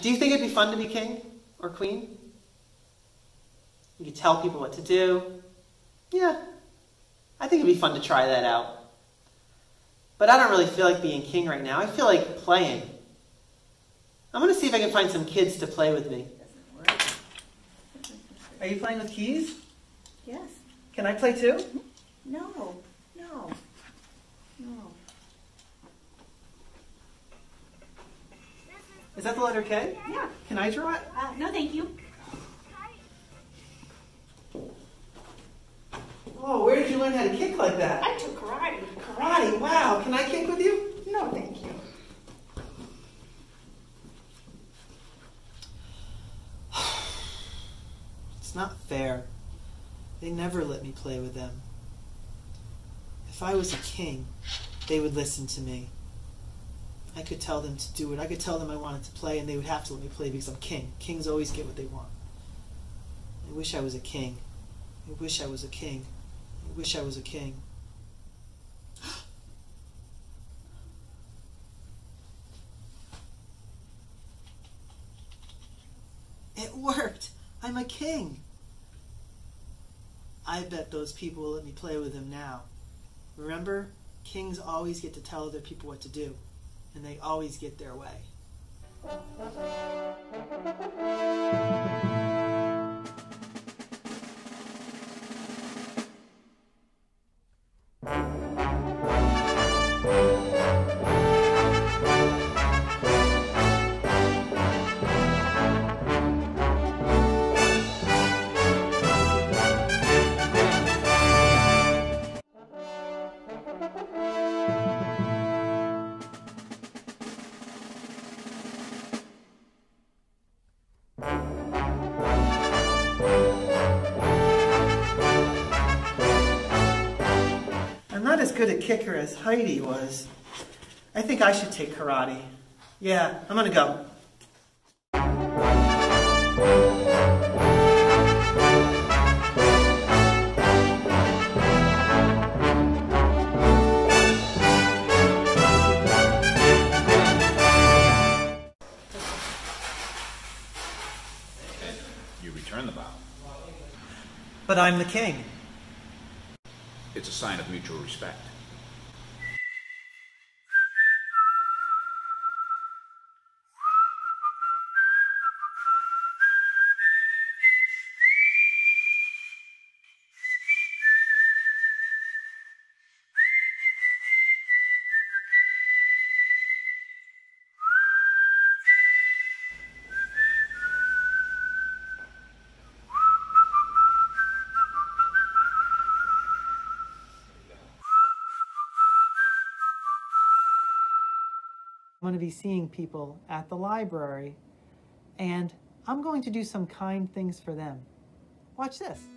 Do you think it'd be fun to be king or queen? You could tell people what to do. Yeah, I think it'd be fun to try that out. But I don't really feel like being king right now. I feel like playing. I'm going to see if I can find some kids to play with me. Are you playing with keys? Yes. Can I play too? No. Is that the letter K? Yeah. Can I draw it? No, thank you. Oh, where did you learn how to kick like that? I took karate. Karate, wow. Can I kick with you? No, thank you. It's not fair. They never let me play with them. If I was a king, they would listen to me. I could tell them to do it. I could tell them I wanted to play, and they would have to let me play because I'm king. Kings always get what they want. I wish I was a king. I wish I was a king. I wish I was a king. It worked! I'm a king! I bet those people will let me play with them now. Remember, kings always get to tell other people what to do, and they always get their way. I'm not as good a kicker as Heidi was. I think I should take karate. Yeah, I'm gonna go. You return the bow. But I'm the king. It's a sign of mutual respect. I'm going to be seeing people at the library, and I'm going to do some kind things for them. Watch this.